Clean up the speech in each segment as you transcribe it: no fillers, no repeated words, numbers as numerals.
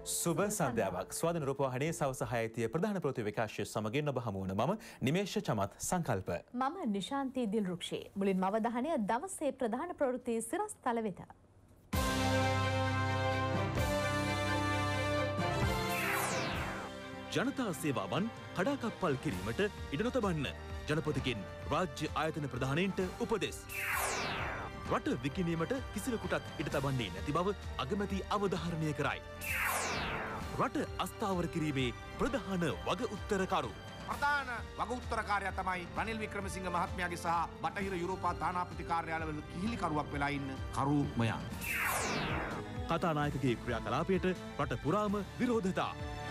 සුබ සන්ධ්‍යාවක් ස්වාධීන රූපවාහිනියේ සවස 6:30 ප්‍රධාන ප්‍රවෘත්ති විකාශය සමගින් ඔබ හමු වන මම නිමේෂ චමත් සංකල්ප. මම නිශාන්ති දිල්රුක්ෂි. මුලින්ම අවධානය දවසේ ප්‍රධාන ප්‍රවෘත්ති සිරස් තල වෙත. ජනතා සේවාවන් කඩාකප්පල් කිරීමට ඉඩ නොතබන්න ජනපතිගෙන් රාජ්‍ය ආයතන ප්‍රධානීන්ට උපදෙස්. රට විකිණීමට කිසිවෙකුටත් ඉඩ තබන්නේ නැති බව අගමැති අවධාරණය කරයි. රට අස්ථාවර කිරීමේ ප්‍රධාන වග උත්තරකරු. ප්‍රධාන වග උත්තරකාරයා තමයි රනිල් වික්‍රමසිංහ මහත්මයාගේ සහ බටහිර යුරෝපා තානාපති කාර්යාලවල කිහිලිකරුවක් වෙලා ඉන්න කරුමයා. කතානායකගේ ක්‍රියාකලාපයට රට පුරාම විරෝධතා.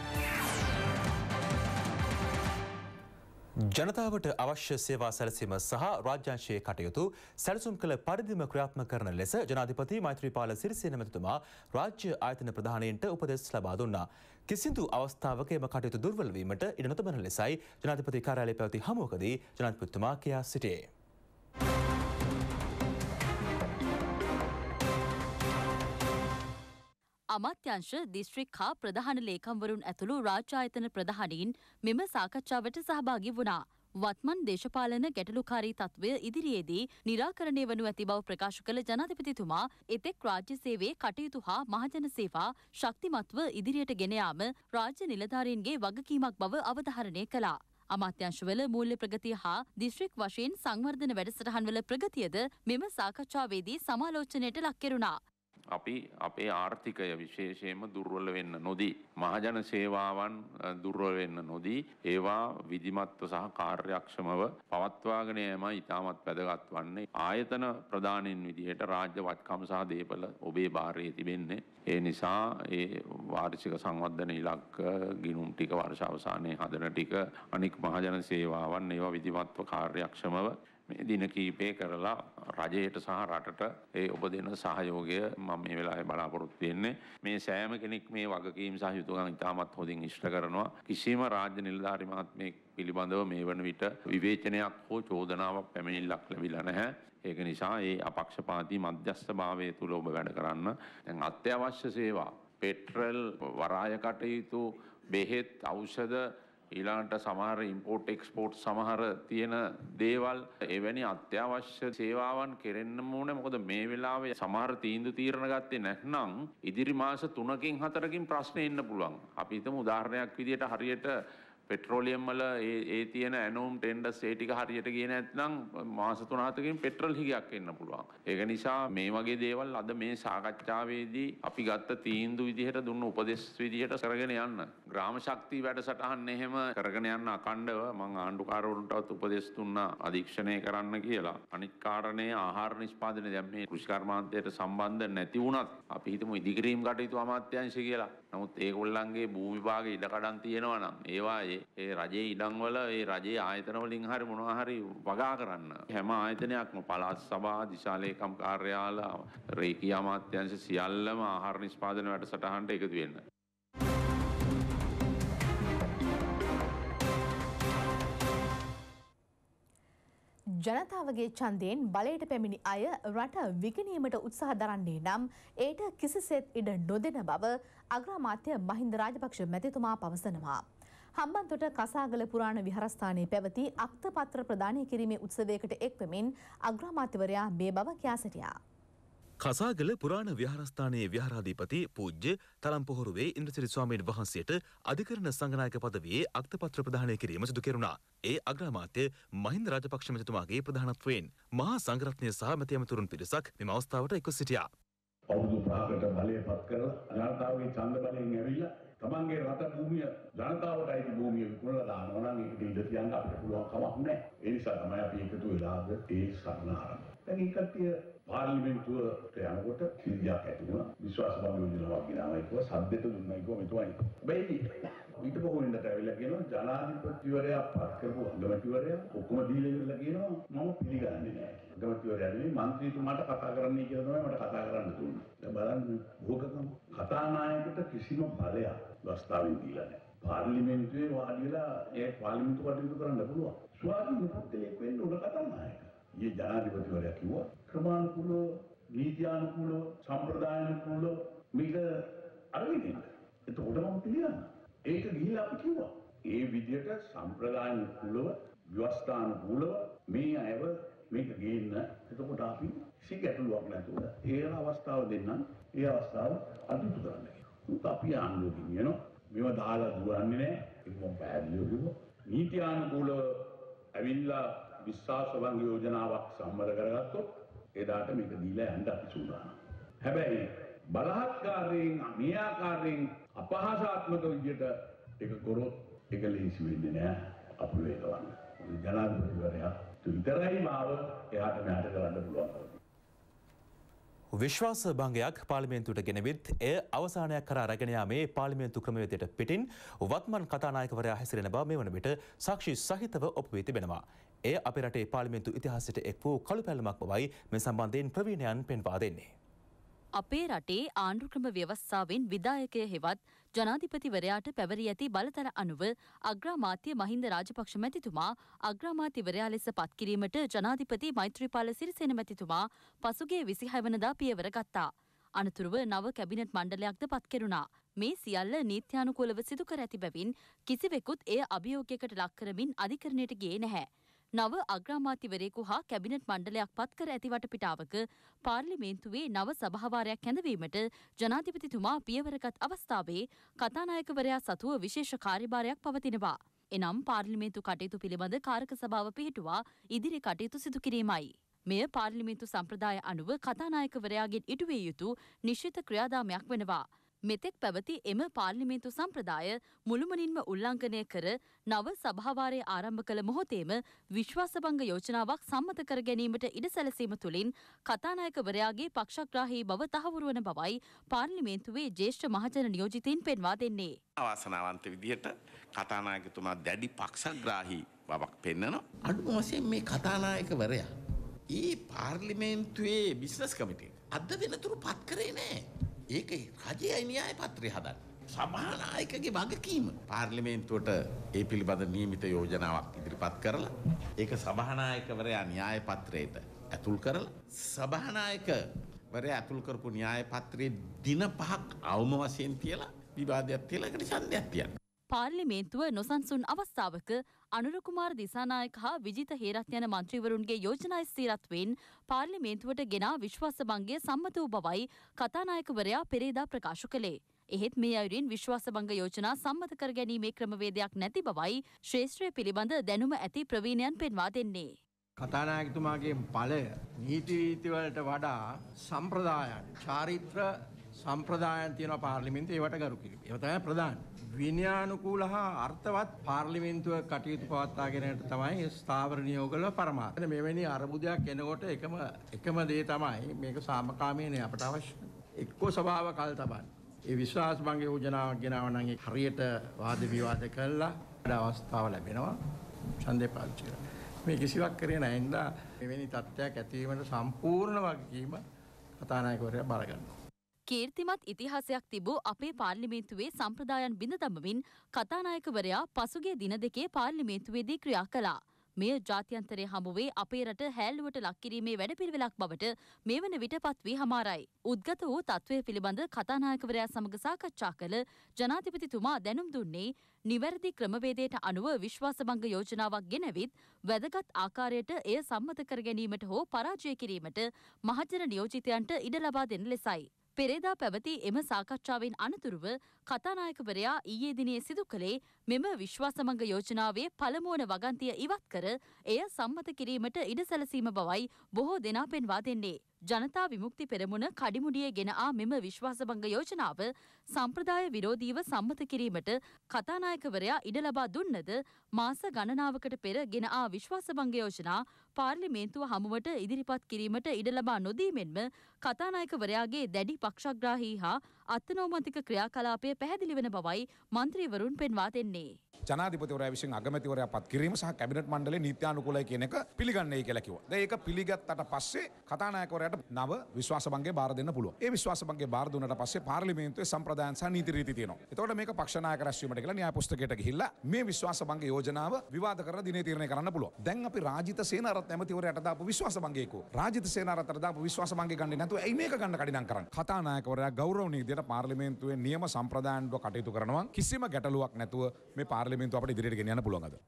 ජනතාවට අවශ්‍ය සේවා සැලසීම සහ රාජ්‍යාංශයේ කටයුතු සැලසුම් කළ පරිදිම ක්‍රියාත්මක කරන ලෙස ජනාධිපති මෛත්‍රීපාල සිරිසේන මැතිතුමා රාජ්‍ය ආයතන ප්‍රධානීන්ට උපදෙස් ලබා දුන්නා. කිසිදු අවස්ථාවක එම කටයුතු දුර්වල වීමට ඉඩ නොතබන ලෙසයි ජනාධිපති කාර්යාලයේ පැවති හමුවකදී ජනාධිපතිතුමා කියා සිටියේ. අමාත්‍යංශ දිස්ත්‍රික් හා ප්‍රධාන ලේකම්වරුන් ඇතුළු රාජ්‍ය ආයතන ප්‍රධානීන් මෙම සාකච්ඡාවට සහභාගී වුණා. වත්මන් දේශපාලන ගැටලුකාරී තත්ත්වය ඉදිරියේදී නිරාකරණය වනු ඇති බව ප්‍රකාශ කළ ජනාධිපතිතුමා එතෙක් රාජ්‍ය සේවයේ කටයුතු හා මහජන සේවා ශක්තිමත්ව ඉදිරියට ගෙන යාම රාජ්‍ය නිලධාරීන්ගේ වගකීමක් බව අවධාරණය කළා. අමාත්‍යංශවල මූල්‍ය ප්‍රගතිය හා දිස්ත්‍රික් වශයෙන් සංවර්ධන වැඩසටහන්වල ප්‍රගතියද මෙම සාකච්ඡාවේදී සමාලෝචනයට ලක් කෙරුණා. අපි අපේ ආර්ථිකය විශේෂයෙන්ම දුර්වල වෙන්න නොදී මහජන සේවාවන් දුර්වල වෙන්න නොදී ඒවා විධිමත්ව සහ කාර්යක්ෂමව පවත්වාගෙන යාම ඉතාමත් වැදගත් වන්නේ. ආයතන ප්‍රධානීන් විදිහට රාජ්‍ය වත්කම් සහ දේපල ඔබේ භාරයේ තිබෙන්නේ. ඒ නිසා ඒ වාර්ෂික සංවර්ධන ඉලක්ක ගිණුම් ටික වර්ෂ අවසානයේ හදන ටික අනික් මහජන සේවාවන් ඒවා විධිමත්ව කාර්යක්ෂමව මේ දින කීපේ කරලා රජයට සහ රටට ඒ ඔබ දෙන සහයෝගය මම මේ වෙලාවේ බලාපොරොත්තු වෙන්නේ. මේ සෑම කෙනෙක් මේ වගකීම් සහ යුතුකම් ඉතාමත් හොඳින් ඉෂ්ට කරනවා. කිසිම රාජ්‍ය නිලධාරි මහත්මයෙක් පිළිබඳව මේ වන විට විවේචනයක් හෝ චෝදනාවක් පැමිණිල්ලක් ලැබිලා නැහැ. ඒක නිසා ඒ අපක්ෂපාතී මධ්‍යස්ථභාවය තුල ඔබ වැඩ කරන්න. දැන් අත්‍යවශ්‍ය සේවා පෙට්‍රල් වරාය කටයුතු බෙහෙත් ඖෂධ ඊළඟට සමහර ඉම්පෝර්ට් එක්ස්පෝර්ට් සමහර තියෙන දේවල් එවැනි අත්‍යවශ්‍ය සේවාවන් කෙරෙන්න ඕනේ. මොකද මේ වෙලාවේ සමහර තීන්දුව තීරණ ගත්තේ නැත්නම් ඉදිරි මාස 3කින් 4කින් ප්‍රශ්න එන්න පුළුවන්. අපි හිතමු උදාහරණයක් විදිහට හරියට පෙට්‍රෝලියම් වල ඒ තියෙන ඇනෝම් ටෙන්ඩර්ස් ඒ ටික හරියට ගියේ නැත්නම් මාස 3-4කින් පෙට්‍රල් හිගයක් එන්න පුළුවන්. ඒක නිසා මේ වගේ දේවල් අද මේ සාකච්ඡාවේදී අපි ගත්ත තීන්දුව විදිහට දුන්න උපදෙස් විදිහට කරගෙන යන්න. ග්‍රාම ශක්තිය වැඩසටහන එහෙම කරගෙන යන්න අකණ්ඩව මම ආණ්ඩුකාරවරුන්ටත් උපදෙස් දුන්නා අධීක්ෂණය කරන්න කියලා. අනිත් කාරණේ ආහාර නිෂ්පාදනය දැන් මේ කෘෂි කර්මාන්තයට සම්බන්ධ නැති වුණත් අපි හිතමු ඉදිකිරීම් කටයුතු අමාත්‍යාංශය කියලා. නමුත් ඒගොල්ලන්ගේ භූමි විභාග ඉඩකඩම් තියෙනවා නම් ඒවා ඒ රජයේ ඉඩම් වල ඒ රජයේ ආයතන වලින් හරි මොනවා හරි වගා කරන්න. හැම ආයතනයක්ම පළාත් සභා, දිශාලේකම් කාර්යාල, රේකී අමාත්‍යාංශ සියල්ලම ආහාර නිෂ්පාදන වැඩසටහනට එකතු වෙන්න. ජනතාවගේ ඡන්දයෙන් බලයට පැමිණි අය රට විකිණීමට උත්සාහ දරන්නේ නම් ඒට කිසිසේත් ඉඩ නොදෙන බව අග්‍රාමාත්‍ය මහින්ද රාජපක්ෂ මැතිතුමා පවසනවා. හම්බන්තොට කසාගල පුරාණ විහාරස්ථානයේ පැවති අක්තපත්‍ර ප්‍රදානය කිරීමේ උත්සවයකට එක්වෙමින් අග්‍රාමාත්‍යවරයා මේ බව කියා සිටියා. කසාගල පුරාණ විහාරස්ථානයේ විහාරාධිපති පූජ්‍ය තලම්පොහොරුවේ ඉන්ද්‍රසිරි ස්වාමීන් වහන්සේට අධිකරණ සංඝනායක පදවියේ අක්තපත්‍ර ප්‍රදානය කිරීම සිදු කෙරුණා. ඒ අග්‍රාමාත්‍ය මහින්ද රාජපක්ෂ මැතිතුමාගේ ප්‍රධානත්වයෙන් මහා සංඝරත්නය සහ මැති ඇමතුරුන් පිරිසක් මෙම අවස්ථාවට එක්ව සිටියා. අවුරුදු 5කට බලය පත් කරලා ජනතාවගේ ඡන්ද බලයෙන් ඇවිල්ලා තමන්ගේ රට භූමිය ජනතාවට අයිති භූමිය විකුණලා දානවා නම් ඒකට ඉඩ තියන්න අපිට පුළුවන් කමක් නැහැ. ඒ නිසා තමයි අපි එකතු වෙලාද ඒ සරණ ආරම්භ. දැන් ඒ කට්ටිය පාර්ලිමේන්තුවට යනකොට සිද්ධියක් ඇති වුණා. විශ්වාස බංග විදිනවා කියනවා ඒක සද්දෙට දුන්නා ඒක මෙතුමයි. හැබැයි ඊට පොහොරින්දට ඇවිල්ලා කියනවා ජනාධිපතිවරයා පත් කරපු අගමැතිවරයා ඔක්කොම දීලා ඉවරලා කියනවා මම පිළිගන්නේ නැහැ. අගමැතිවරයා නෙවෙයි മന്ത്രിතුමාට කතා කරන්නයි කියලා තමයි මට කතා කරන්න දුන්නේ. දැන් බලන්න භෝගකම කතානායකට කිසිම බලයක් වස්තාවෙන් දීලා නැහැ. පාර්ලිමේන්තුවේ වාඩි වෙලා ඒ පාර්ලිමේන්තු කටයුතු කරන්න පුළුවන්. ස්වාධීන පුද්ගලයෙක් වෙන්න උඩ කතානායක. ये जनाधिपतिवरයා කිව්වා ක්‍රමානුකූලව නීත්‍යානුකූලව සම්ප්‍රදායානුකූලව මේක අරගෙන එතකොට මම පිළිගන්නවා. ඒක ගිහිලා අපි කිව්වා. ඒ විදිහට සම්ප්‍රදාන කුලව ව්‍යවස්ථානුකූලව මේ අයව මේක ගේන්න එතකොට අපි සිගැටලුවක් නැතුව ඒ අවස්ථාව දෙන්නම් ඒ අවස්ථාව අදුතු කරන්න කියලා. අපි ආණ්ඩුවකින් කියනවා මේව දාලා දුවන්නේ නැහැ. ඒක මම පැහැදිලිව කිව්වා. නීතියානුකූලව ඇවිල්ලා විශ්වාසභංග යෝජනාවක් සම්මත කරගත්තොත් එදාට මේක දීලා යන්න අපි සූදානම්. හැබැයි බලහත්කාරයෙන් මේ ආකාරයෙන් අපහාසාත්මක විදියට ඒක කරොත් ඒක ලේසි වෙන්නේ නැහැ අපි වේගවන්න. ජනාධිපතිවරයා විතරයි මාව එයාට මෙහාට කරන්න පුළුවන්. විශ්වාස භංගයක් පාර්ලිමේන්තුවට ගෙනවිත් එය අවසානයක් කරා රැගෙන යාමේ පාර්ලිමේන්තු ක්‍රමවේදයට පිටින් වත්මන් කතානායකවරයා හැසිරෙන බව මේ වන විට සාක්ෂි සහිතව ඔප්පු වී තිබෙනවා. එය අපේ රටේ පාර්ලිමේන්තු ඉතිහාසයට එක් වූ කළු පැල්ලමක් බවයි මේ සම්බන්ධයෙන් ප්‍රවීණයන් පෙන්වා දෙන්නේ. අපේ රටේ ආණ්ඩුක්‍රම ව්‍යවස්ථාවෙන් විධායකය හෙවත් ජනාධිපතිවරයාට පැවරී ඇති බලතල අනුව අග්‍රාමාත්‍ය මහින්ද රාජපක්ෂ මැතිතුමා අග්‍රාමාත්‍යවරයා ලෙස පත්කිරීමට ජනාධිපති මෛත්‍රීපාල සිරිසේන මැතිතුමා පසුගිය 26 වනදා පියවර ගත්තා. අනතුරුව නව කැබිනට් මණ්ඩලයක්ද පත් කෙරුණා. මේ සියල්ල නීත්‍යානුකූලව සිදු කර ඇති බැවින් කිසිවෙකුත් එය අභියෝගයකට ලක් කරමින් අධිකරණයට ගියේ නැහැ. නව අග්‍රාමාත්‍යවරයෙකු හා කැබිනට් මණ්ඩලයක් පත් කර ඇති වටපිටාවක පාර්ලිමේන්තුවේ නව සභාවාරයක් හැඳවීමට ජනාධිපතිතුමා පියවරගත් අවස්ථාවේ කතානායකවරයා සතුව විශේෂ කාර්යභාරයක් පවතිනවා. එනම් පාර්ලිමේන්තු කටයුතු පිළිබඳ කාරක සභාව පිහිටුවා ඉදිරි කටයුතු සිදු කිරීමයි. මෙය පාර්ලිමේන්තු සම්ප්‍රදාය අනුව කතානායකවරයාගෙන් ඉටුවිය යුතු නිශ්චිත ක්‍රියාදාමයක් වෙනවා. මෙතෙක් පැවති එම පාර්ලිමේන්තු සම්ප්‍රදාය මුළුමනින්ම උල්ලංඝනය කර නව සභාවාරය ආරම්භ කළ මොහොතේම විශ්වාසභංග යෝජනාවක් සම්මත කර ගැනීමට ඉඩ සැලසීම තුළින් කතානායකවරයාගේ පක්ෂග්‍රාහී බව තහවුරු වන බවයි පාර්ලිමේන්තුවේ ජ්‍යෙෂ්ඨ මහජන නියෝජිතයින් පෙන්වා දෙන්නේ. අවාසනාවන්ත විදිහට කතානායකතුමා දැඩි පක්ෂග්‍රාහී බවක් පෙන්වනවා. අඩුම වශයෙන් මේ කතානායකවරයා ඊ පාර්ලිමේන්තුවේ බිස්නස් කමිටුව අද වෙනතුරු පත් කරේ නැහැ. ඒක රජයේ න්‍යාය පත්‍රය හදන්න. සභානායකගේ වගකීම පාර්ලිමේන්තුවට ඒ පිළිබඳ නියමිත යෝජනාවක් ඉදිරිපත් කරලා ඒක සභානායකවරයා න්‍යාය පත්‍රයට ඇතුල් කරලා සභානායකවරයා ඇතුල් කරපු න්‍යාය පත්‍රයේ දින 5ක් අවම වශයෙන් තියලා විවාදයක් තියලා ඒකට ඡන්දයක් තියන්න. පාර්ලිමේන්තුව නොසන්සුන් අවස්ථාවක අනුර කුමාර දිසානායක හා විජිත හේරත් යන මන්ත්‍රීවරුන්ගේ යෝජනා ස්ථිරත්වයෙන් පාර්ලිමේන්තුවට ගෙනා විශ්වාසභංගය සම්මත වූ බවයි කතානායකවරයා පෙරේදා ප්‍රකාශ කළේ. එහෙත් මේ අයුරින් විශ්වාසභංග යෝජනා සම්මත කර ගැනීමේ ක්‍රමවේදයක් නැති බවයි ශ්‍රේෂ්ඨය පිළිබඳ දැනුම ඇති ප්‍රවීණයන් පෙන්වා දෙන්නේ. කතානායකතුමාගේ බලය නීති රීතිවලට වඩා සම්ප්‍රදායන් චාරිත්‍ර සම්ප්‍රදායන් තියෙන පාර්ලිමේන්තුවේ ඒවට ගරු කිරීම. ඒක තමයි ප්‍රධාන. විනයානුකූල හා අර්ථවත් පාර්ලිමේන්තුව කටයුතු පවත්වාගෙනට තමයි ස්ථාවර නියෝගවල පරමාර්ථය. මෙවැනි අරමුදයක් එනකොට එකම දේ තමයි මේක සාමකාමීනේ අපට අවශ්‍ය. එක්කෝ සභාව කල් තබන්න. ඒ විශ්වාසභංග යෝජනාවක් ගෙනාව නම් හරියට වාද විවාද කළා අවස්ථාව ලැබෙනවා. ඡන්දේ පාවිච්චි කරලා. මේ කිසිවක් කරේ නැහැ. ඉඳලා මෙවැනි තත්ත්වයක් ඇතිවීමට සම්පූර්ණ වගකීම කතානායකවරයා බාර ගන්නවා. කීර්තිමත් ඉතිහාසයක් තිබූ අපේ පාර්ලිමේන්තුවේ සම්ප්‍රදායන් බිඳ දමමින් කතානායකවරයා පසුගිය දින දෙකේ පාර්ලිමේන්තුවේදී ක්‍රියා කළා. මෙය ජාත්‍යන්තරය හමුවේ අපේ රට හැල්ලුවට ලක් කිරීමේ වැඩපිළිවෙලක් බවට මේ වන විට පත් වී හමාරයි. උද්ගත වූ තත්ත්වය පිළිබඳ කතානායකවරයා සමග සාකච්ඡා කළ ජනාධිපතිතුමා දැනුම් දුන්නේ නිවැරදි ක්‍රමවේදයට අනුව විශ්වාසභංග යෝජනාවක් ගෙනවිත් වැදගත් ආකාරයට එය සම්මත කර ගැනීමට හෝ පරාජය කිරීමට මහජන නියෝජිතයන්ට ඉඩ ලබා දෙන ලෙසයි. පෙරේදා පැවති එම සාකච්ඡාවෙන් අනතුරුව කතානායකවරයා ඊයේ දිනේ සිදු කළේ මෙම විශ්වාසභංග යෝජනාවේ පළමුවන වගන්තිය ඉවත් කර එය සම්මත කිරීමට ඉඩ සැලසීම බවයි බොහෝ දෙනා පෙන්වා දෙන්නේ. ජනතා විමුක්ති පෙරමුණ කඩිමුඩියේ ගෙන ආ මෙම විශ්වාසභංග යෝජනාව සම්ප්‍රදාය විරෝධීව සම්මත කිරීමට කතානායකවරයා ඉඩ ලබා දුන්නද මාස ගණනාවකට පෙර ගෙන ආ විශ්වාසභංග යෝජනා පාර්ලිමේන්තුව හමුවට ඉදිරිපත් කිරීමට ඉඩ ලබා නොදීමෙන්ම කතානායකවරයාගේ දැඩි පක්ෂග්‍රාහී හා අත්නෝමතික ක්‍රියාකලාපය පැහැදිලි වන බවයි මන්ත්‍රීවරුන් පෙන්වා දෙන්නේ. ජනාධිපතිවරයා විසින් අගමැතිවරයා පත් කිරීම සහ කැබිනට් මණ්ඩලයේ නීත්‍යානුකූලයි කියන එක පිළිගන්නේ කියලා කිව්වා. දැන් ඒක පිළිගත්තට පස්සේ කතානායකවරයාට නව විශ්වාසභංගය බාර දෙන්න පුළුවන්. ඒ විශ්වාසභංගය බාර දුන්නට පස්සේ පාර්ලිමේන්තුවේ සම්ප්‍රදායන් සහ නීති රීති තියෙනවා. එතකොට මේක පක්ෂ නායක රැස්වීමට කියලා න්‍යාය පුස්තකයට ගිහිල්ලා මේ විශ්වාසභංග යෝජනාව විවාද කරලා දිනේ තීරණය කරන්න පුළුවන්. දැන් අපි රාජිත සේනාරත්න ඇමතිවරයාට දාපු විශ්වාසභංගයකෝ රාජිත සේනාරත්නට දාපු විශ්වාසභංගය ගන්නේ නැතුව ඇයි මේක ගන්න කඩිනම් කරන්නේ? කතානායකවරයා ගෞරවනීය විදියට පාර්ලිමේන්තුවේ නියම සම්ප්‍රදායන්ව කටයුතු කරනවා. කිසිම ගැටලුවක් නැතුව මේ පාර්ලිමේන්තුව අපිට ඉදිරියට ගෙනියන්න පුළුවන් අද.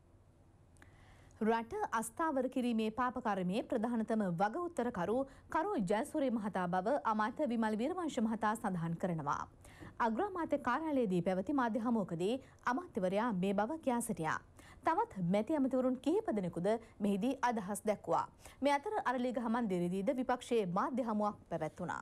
රට අස්ථාවර කිරීමේ පාපකර්මයේ ප්‍රධානතම වග උත්තරකරු ජයසූරිය මහතා බව අමාත්‍ය විමල් වීරවංශ මහතා සඳහන් කරනවා. අග්‍රාමාත්‍ය කාර්යාලයේදී පැවති මාධ්‍ය හමුවකදී අමාත්‍යවරයා මේ බව කියා සිටියා. තවත් මැති ඇමතිවරුන් කිහිප දෙනෙකුද මෙහිදී අදහස් දැක්වුවා. මේ අතර අරලියගහ මන්දිරයේදීද විපක්ෂයේ මාධ්‍ය හමුවක් පැවැත්වුණා.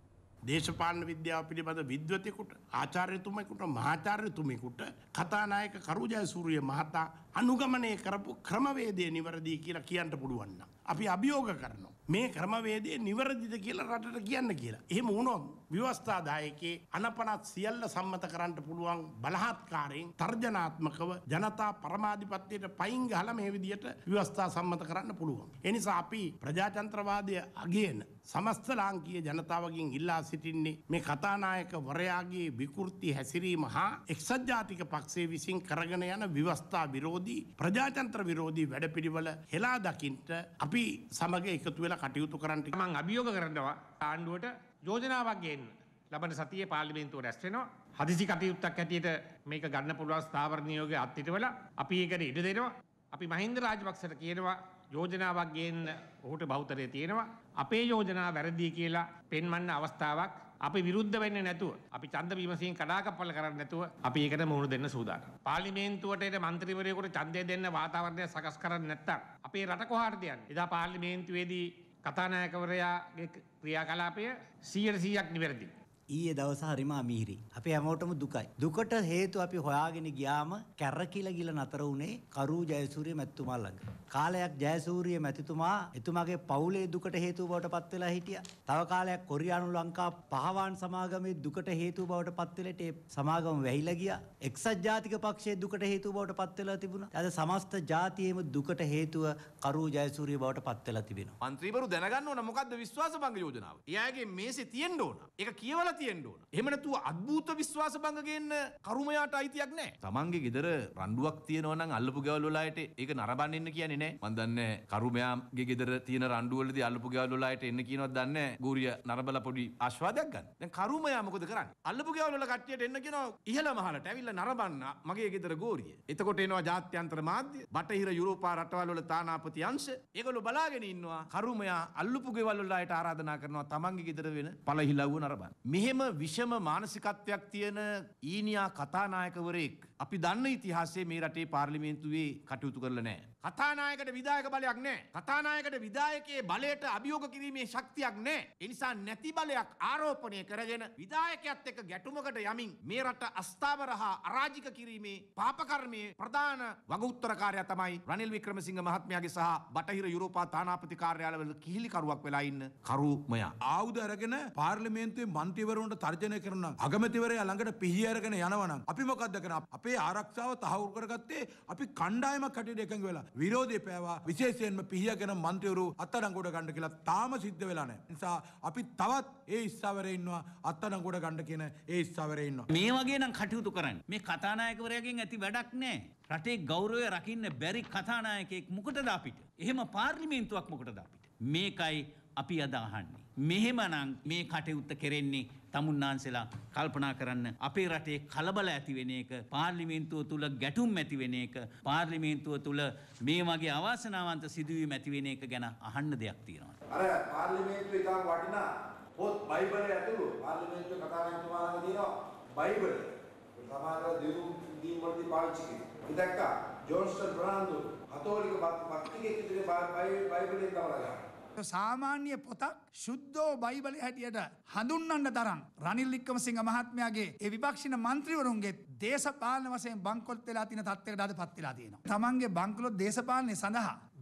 දේශපාලන විද්‍යාව පිළිබඳ විද්වතෙකුට ආචාර්යතුමෙකුට මහාචාර්යතුමෙකුට කතානායක කරු ජයසූරිය මහතා අනුගමනය කරපු ක්‍රමවේදය නිවැරදි කියලා කියන්න පුළුවන් නම් අපි අභියෝග කරනවා මේ ක්‍රමවේදය නිවැරදිද කියලා රටට කියන්න කියලා. එහෙම වුණොත් ව්‍යවස්ථාදායකේ අනපනත් සියල්ල සම්මත කරන්න පුළුවන් බලහත්කාරයෙන් තර්ජනාත්මකව ජනතා පරමාධිපත්‍යයට පයින් ගහලා මේ විදියට ව්‍යවස්ථා සම්මත කරන්න පුළුවන්. ඒ නිසා අපි ප්‍රජාතන්ත්‍රවාදය අගයන සමස්ත ලාංකීය ජනතාවගෙන් ඉල්ලා සිටින්නේ මේ කතානායක වරයාගේ විකෘති හැසිරීම හා එක්සත් ජාතික පක්ෂයේ විසින් කරගෙන යන ව්‍යවස්ථා විරෝධී ප්‍රජාතන්ත්‍ර විරෝධී වැඩපිළිවෙල හෙලා දකින්නට අපි සමග එකතු වෙලා කටයුතු කරන්න. මම අභියෝග කරනවා ආණ්ඩුවට යෝජනාවක් ගේන්න. ලබන සතියේ පාර්ලිමේන්තුව රැස් වෙනවා. හදිසි කටයුත්තක් හැටියට මේක ගන්න පුළුවන් ස්ථාවර නියෝගය අත්හිටවලා අපි ඒකට ඉඩ දෙනවා. අපි මහින්ද රාජපක්ෂට කියනවා යෝජනාවක් ගේන්න ඔහුට බහුතරය තියෙනවා. අපේ යෝජනාව වැරදි කියලා පෙන්වන්න අවස්ථාවක් අපි විරුද්ධ වෙන්නේ නැතුව අපි ඡන්ද විමසීම් කඩාකප්පල කරන්නේ නැතුව අපි ඒකට මුහුණ දෙන්න සූදානම්. පාර්ලිමේන්තුවට එන മന്ത്രിවරයෙකුට ඡන්දය දෙන්න වාතාවරණය සකස් කරන්නේ නැත්තම් අපේ රට කොහාටද යන්නේ? එදා පාර්ලිමේන්තුවේදී කතානායකවරයාගේ ක්‍රියාකලාපය 100% නිවැරදි. ඊයේ දවස හරිම අමීරි. අපි හැමෝටම දුකයි. දුකට හේතු අපි හොයාගෙන ගියාම කැරකිලා ගිල නතර වුණේ කරු ජයසූරිය මැතිතුමා ළඟ. කාලයක් ජයසූරිය මැතිතුමා එතුමාගේ පවුලේ දුකට හේතුව බවට පත් වෙලා හිටියා. තව කාලයක් කොරියානු ලංකා පහවාන් සමාගමේ දුකට හේතුව බවට පත් වෙලට ඒ සමාගම වැහිලා ගියා. එක්සත් ජාතික පක්ෂයේ දුකට හේතුව බවට පත් වෙලා තිබුණා. අද සමස්ත ජාතියේම දුකට හේතුව කරු ජයසූරිය බවට පත් වෙලා තිබෙනවා. මන්ත්‍රීවරු දැනගන්න ඕන මොකද්ද විශ්වාසභංග යෝජනාව. එයාගේ මේසේ තියෙන්න ඕන. ඒක කියවලා තියෙන්න ඕන. එහෙම නැතුව අද්භූත විශ්වාසභංග ගේන්න කරුමයාට අයිතියක් නැහැ. තමන්ගේ ගෙදර රණ්ඩුවක් තියෙනවා නම් අල්ලපු ගෙවල් වලට ඒක නරඹන්න එන්න කියන්නේ නැහැ. මන් දන්නේ කරුමයාගේ ගෙදර තියෙන රණ්ඩු වලදී අල්ලපු ගෙවල් වලට එන්න කියනවත් දන්නේ නැහැ. ගෝරිය නරඹලා පොඩි ආශ්වාදයක් ගන්න. දැන් කරුමයා මොකද කරන්නේ? අල්ලපු ගෙවල් වල කට්ටියට එන්න කියනවා ඉහළ මහලට ඇවිල්ලා නරඹන්න මගේ ගෙදර ගෝරිය. එතකොට එනවා ජාත්‍යන්තර මාධ්‍ය, බටහිර යුරෝපා රටවල් වල තානාපති අංශ. ඒගොල්ලෝ බලාගෙන ඉන්නවා කරුමයා අල්ලපු ගෙවල් වලට ආරාධනා කරනවා තමන්ගේ ගෙදර වෙන පළහිලව්ව නරඹන්න. මෙහෙම විෂම මානසිකත්වයක් තියෙන ඊනියා කතානායකවරයෙක් අපි දන්න ඉතිහාසයේ මේ රටේ පාර්ලිමේන්තුවේ කටයුතු කරලා නැහැ. කතානායකට විධායක බලයක් නැහැ. කතානායකට විධායකයේ බලයට අභියෝග කිරීමේ ශක්තියක් නැහැ. ඒ නිසා නැති බලයක් ආරෝපණය කරගෙන විධායකයත් එක්ක ගැටුමකට යමින් මේ රට අස්ථාවර හා අරාජික කිරීමේ පාපකර්මයේ ප්‍රධාන වගඋත්තරකාරයා තමයි රනිල් වික්‍රමසිංහ මහත්මයාගේ සහ බටහිර යුරෝපා තානාපති කාර්යාලවල කිහිලිකරුවක් වෙලා ඉන්න කරුමයා. ආයුධ අරගෙන පාර්ලිමේන්තුවේ මන්ත්‍රීවරුන්ට තර්ජනය කරන අගමැතිවරයා ළඟට පිහි අරගෙන යනවා නම් අපි මොකද්ද කරන්නේ? අපේ ආරක්ෂාව තහවුරු කරගත්තේ අපි කණ්ඩායමක් හැටියට එකඟ වෙලා විරෝධය පෑවා. විශේෂයෙන්ම පිහියගෙන මන්ත්‍රීවරු අත්අඩංගුවට ගන්න කියලා තාම සිද්ධ වෙලා නැහැ. නිසා අපි තවත් ඒ ඉස්සවරේ ඉන්නවා අත්අඩංගුවට ගන්න කියන ඒ ඉස්සවරේ ඉන්නවා. මේ වගේ නම් කටයුතු කරන්නේ. මේ කතානායකවරයාගෙන් ඇති වැඩක් නැහැ. රටේ ගෞරවය රකින්න බැරි කතානායකයෙක් මොකටද අපිට? එහෙම පාර්ලිමේන්තුවක් මොකටද අපිට? මේකයි අපි අද අහන්නේ. මෙහෙමනම් මේ කටයුත්ත කෙරෙන්නේ තමුන්නාන්සලා කල්පනා කරන්න අපේ රටේ කලබල ඇති වෙන එක, පාර්ලිමේන්තුව තුල ගැටුම් ඇති වෙන එක, පාර්ලිමේන්තුව තුල මේ වගේ අවාසනාවන්ත සිදුවීම් ඇති වෙන එක ගැන අහන්න දෙයක් තියෙනවා. අර පාර්ලිමේන්තුවේ ඉතාම වටිනා පොත් බයිබලය ඇතුළු පාර්ලිමේන්තුවේ කතානායකතුමාලා තියෙනවා බයිබලය. සමහරව දිරු දීම් වලදී පාවිච්චි කරනවා. ඉතක්කා ජෝන්ස්ටන් බ්‍රාන්ඩු කතෝලික භක්තිකයෙක් විදිහට බයිබලයෙන් තමයි සාමාන්‍ය පොතක් ශුද්ධෝ බයිබලයේ හැටියට හඳුන්වන්න තරම් රනිල් වික්‍රමසිංහ මහත්මයාගේ ඒ විපක්ෂින මන්ත්‍රීවරුන්ගේ දේශපාලන වශයෙන් බංකොලොත් වෙලා තියෙන තත්ත්වයකට අද පත් වෙලා තියෙනවා. තමන්ගේ බංකොලොත් දේශපාලනය සඳහා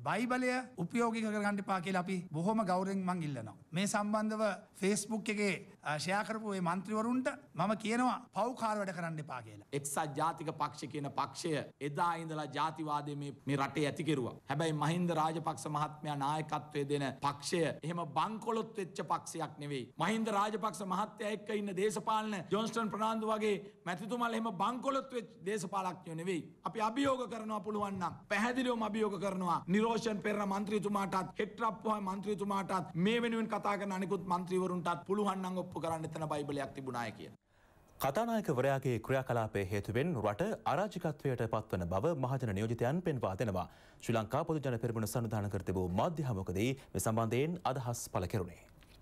බයිබලය උපයෝගී කරගන්න එපා කියලා අපි බොහොම ගෞරවයෙන් මං ඉල්ලනවා. මේ සම්බන්ධව Facebook එකේ ෂෙයා කරපු මේ മന്ത്രിවරුන්ට මම කියනවා පව්කාර වැඩ කරන්න එපා කියලා. එක්සත් ජාතික පක්ෂ කියන පක්ෂය එදා ඉඳලා ජාතිවාදය මේ රටේ ඇති කෙරුවා. හැබැයි මහින්ද රාජපක්ෂ මහත්මයා නායකත්වයේ දෙන පක්ෂය එහෙම බංකොලොත් වෙච්ච පක්ෂයක් නෙවෙයි. මහින්ද රාජපක්ෂ මහත්තයා එක්ක ඉන්න දේශපාලන ජොන්ස්ටන් ප්‍රනාන්දු වගේ මැතිතුමාලා එහෙම බංකොලොත් වෙච්ච දේශපාලඥයෝ නෙවෙයි. අපි අභියෝග කරනවා පුළුවන් නම් පැහැදිලිවම අභියෝග කරනවා නිරෝෂන් පෙරේරා මන්ත්‍රීතුමාටත් හෙට්ටප්පුවා මන්ත්‍රීතුමාටත් මේ වෙනුවෙන් කතා කරන අනිකුත් මන්ත්‍රීවරුන්ටත් පුළුවන් නම් ඔප්පු කරන්න එතන බයිබලයක් තිබුණාය කියන. කතානායකවරයාගේ ක්‍රියාකලාපයේ හේතුවෙන් රට අරාජිකත්වයට පත්වන බව මහජන නියෝජිතයන් පෙන්වා දෙනවා. ශ්‍රී ලංකා පොදු ජන පෙරමුණ සංවිධානය කර තිබූ මාධ්‍ය හමුවකදී මේ සම්බන්ධයෙන් අදහස් පළ කෙරුණේ.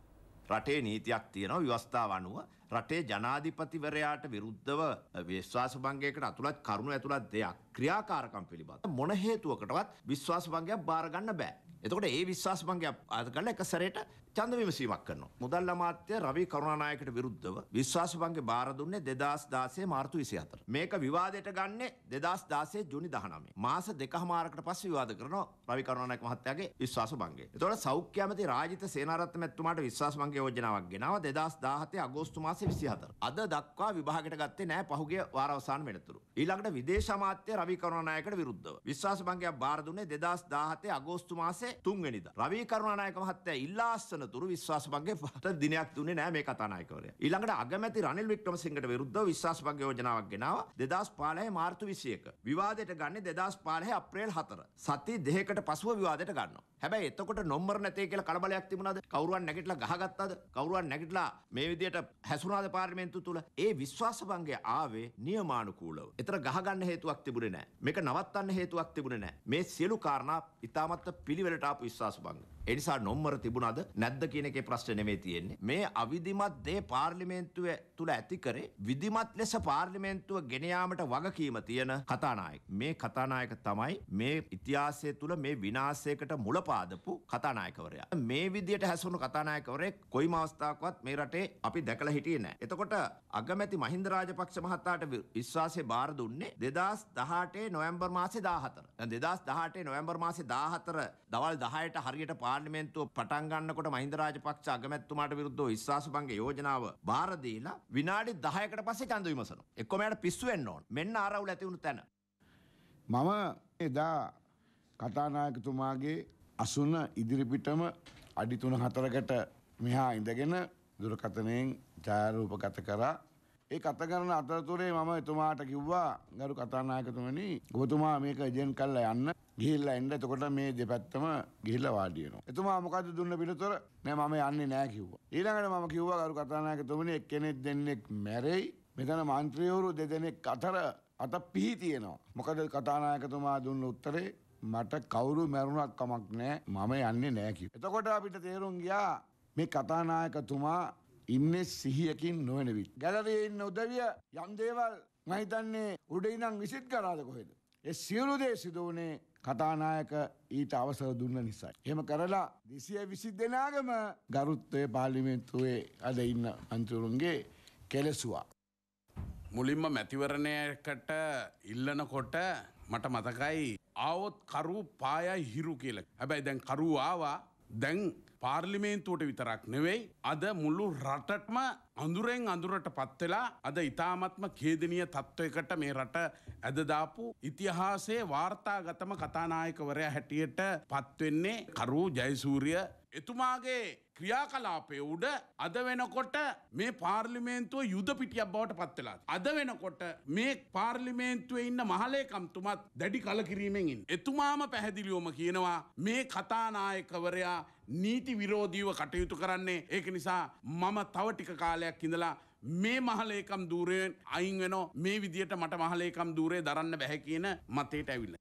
රටේ නීතියක් තියෙනවා ව්‍යවස්ථාව අනුව රටේ ජනාධිපතිවරයාට විරුද්ධව විශ්වාස භංගයකට අතුලත් කරුණු ඇතුළත් දෙයක් ක්‍රියාකාරකම් පිළිබඳ මොන හේතුවකටවත් විශ්වාස භංගයක් බාර ගන්න බෑ. එතකොට ඒ විශ්වාස භංගයක් අදගන්න එක සැරේට ඡන්ද විමසීමක් කරනවා. මුදල් අමාත්‍ය රවි කරුණානායකට විරුද්ධව විශ්වාස භංගේ බාර දුන්නේ 2016 මාර්තු 24. මේක විවාදයට ගන්නේ 2016 ජූනි 19. මාස දෙකමාරකට පස්සේ විවාද කරනවා රවි කරුණානායක මහත්තයාගේ විශ්වාස භංගය. එතකොට සෞඛ්‍ය ඇමති රාජිත සේනාරත්න මැතිතුමාට විශ්වාස භංග යෝජනාවක් ගෙනාවා 2017 අගෝස්තු මාසේ 24. අද දක්වා විභාගයට ගත්තේ නැහැ පහුගිය වාර අවසාන වෙනතුරු. ඊළඟට විදේශ අමාත්‍ය රවි කරුණානායකට විරුද්ධව විශ්වාස භංගයක් බාර දුන්නේ 2017 අගෝස්තු මාසේ 3 වෙනිදා. රවි කරුණානායක මහත්තයා ඉල්ලා තුරු විශ්වාස භංගයට දිනයක් දුන්නේ නැහැ මේ කතානායකවරයා. ඊළඟට අගමැති රනිල් වික්‍රමසිංහට විරුද්ධව විශ්වාස භංග යෝජනාවක් ගෙනාවා 2015 මාර්තු 21. විවාදයට ගන්නේ 2015 අප්‍රේල් 4. සති දෙකකට පසුව විවාදයට ගන්නවා. හැබැයි එතකොට නොම්බර නැතේ කියලා කලබලයක් තිබුණාද? කවුරුන් නැගිටලා ගහගත්තාද? කවුරුන් නැගිටලා මේ විදියට හැසුණාද පාර්ලිමේන්තුව තුල? ඒ විශ්වාස භංගය ආවේ නියමානුකූලව. ඒතර ගහගන්න හේතුවක් තිබුණේ නැහැ. මේක නවත්තන්න හේතුවක් තිබුණේ නැහැ. මේ සියලු කාරණා ඉතාමත් පිළිවෙලට ආපු විශ්වාස භංග. ඒ නිසා නොම්බර තිබුණාද නැද්ද කියන එකේ ප්‍රශ්නේ නෙමෙයි තියෙන්නේ. මේ අවිධිමත් දේ පාර්ලිමේන්තුව තුල ඇති කරේ විධිමත් ලෙස පාර්ලිමේන්තුව ගෙන යාමට වගකීම තියෙන කතානායක. මේ කතානායක තමයි මේ ඉතිහාසය තුල මේ විනාශයකට මුල පාදපු කතානායකවරයා. මේ විදියට හැසුණු කතානායකවරයෙක් කොයිම අවස්ථාවකවත් මේ රටේ අපි දැකලා හිටියේ නැහැ. එතකොට අගමැති මහින්ද රාජපක්ෂ මහතාට විශ්වාසය බාර දුන්නේ 2018 නොවැම්බර් මාසේ 14. දැන් 2018 නොවැම්බර් මාසේ 14 දවල් 10ට හරියට පාර්ලිමේන්තුව පටන් ගන්නකොට මහින්ද රාජපක්ෂ අගමැතිතුමාට විරුද්ධව විශ්වාස භංග යෝජනාව බාර දීලා විනාඩි 10කට පස්සේ ඡන්ද විමසනවා. එක්කම යාට පිස්සු වෙන්න ඕන. මෙන්න ආරවුල ඇති වුණු තැන. මම එදා කතානායකතුමාගේ අසුන ඉදිරිපිටම අඩි 3-4කට මෙහා ඉඳගෙන දුරකථනයෙන් ඡායාරූපගත කරා. ඒ කතා කරන අතරතුරේ මම එතුමාට කිව්වා ගරු කතානායකතුමනි ඔබතුමා මේක එජෙන්ට් කරලා යන්න ගිහිල්ලා එන්න. එතකොට මේ දෙපැත්තම ගිහිල්ලා වාඩි වෙනවා. එතුමා මොකද්ද දුන්න පිළිතුර? නෑ මම යන්නේ නෑ කිව්වා. ඊළඟට මම කිව්වා ගරු කතානායකතුමනි එක්කෙනෙක් දෙන්නෙක් මැරෙයි. මෙතන මන්ත්‍රීවරු දෙදෙනෙක් අතර අත පිහි තියෙනවා. මොකද කතානායකතුමා දුන්න උත්තරේ මට කවුරු මැරුණත් කමක් නෑ මම යන්නේ නෑ කිව්වා. එතකොට අපිට තේරුම් ගියා මේ කතානායකතුමා ඉන්නේ සිහියකින් නොවන විට. ගැලරියේ ඉන්න උදවිය යම් දේවල් මම හිතන්නේ උඩ ඉඳන් විසිට කරාද කොහෙද? ඒ සියලු දේ සිදු වුණේ කතානායක ඊට අවසර දුන්න නිසායි. එහෙම කරලා 220 දෙනාගම ගරුත්වයේ පාර්ලිමේන්තුවේ අද ඉන්න මන්ත්‍රීවරුන්ගේ කෙලසුවා. මුලින්ම මැතිවරණයකට ඉල්ලනකොට මට මතකයි ආවොත් කරු පායයි හිරු කියලා. හැබැයි දැන් කරු ආවා. දැන් පාර්ලිමේන්තුවට විතරක් නෙවෙයි අද මුළු රටටම අඳුරෙන් අඳුරට පත් වෙලා අද ඊ타මත්ම ඛේදනීය තත්වයකට මේ රට ඇද දාපු ඉතිහාසයේ වාර්තාගතම කතානායකවරයා හැටියට පත් වෙන්නේ කරු ජයසූරිය එතුමාගේ ක්‍රියාකලාපය උඩ අද වෙනකොට මේ පාර්ලිමේන්තුව යුද පිටියක් බවට පත් වෙලා. අද වෙනකොට මේ පාර්ලිමේන්තුවේ ඉන්න මහලේකම්තුමත් දැඩි කලකිරීමෙන් ඉන්නේ. එතුමාම පැහැදිලිවම කියනවා මේ කතානායකවරයා නීති විරෝධීව කටයුතු කරන්නේ. ඒක නිසා මම තව ටික කාලයක් ඉඳලා මේ මහලේකම් ධූරයෙන් අයින් වෙනවා. මේ විදියට මට මහලේකම් ධූරය දරන්න බැහැ කියන මතයට ඇවිල්ලා.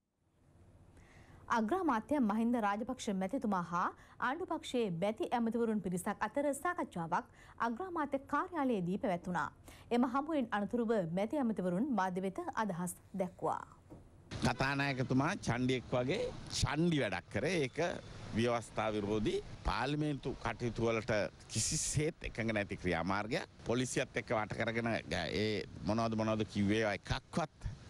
අග්‍රාමාත්‍ය මහින්ද රාජපක්ෂ මැතිතුමා හා ආණ්ඩු පක්ෂයේ බැති ඇමතිවරුන් පිරිසක් අතර සාකච්ඡාවක් අග්‍රාමාත්‍ය කාර්යාලයේදී පැවැත්වුණා. එම හමුවෙන් අනතුරුව මැති ඇමතිවරුන් මාධ්‍ය වෙත අදහස් දැක්වුවා. කතානායකතුමා චණ්ඩියෙක් වගේ චණ්ඩි වැඩක් කරේ. ඒක ව්‍යවස්ථා විරෝධී පාර්ලිමේන්තු කටයුතු වලට කිසිසේත් එකඟ නැති ක්‍රියාමාර්ගයක්. පොලිසියත් එක්ක වට කරගෙන ඒ මොනවද කිව්වේ එකක්වත්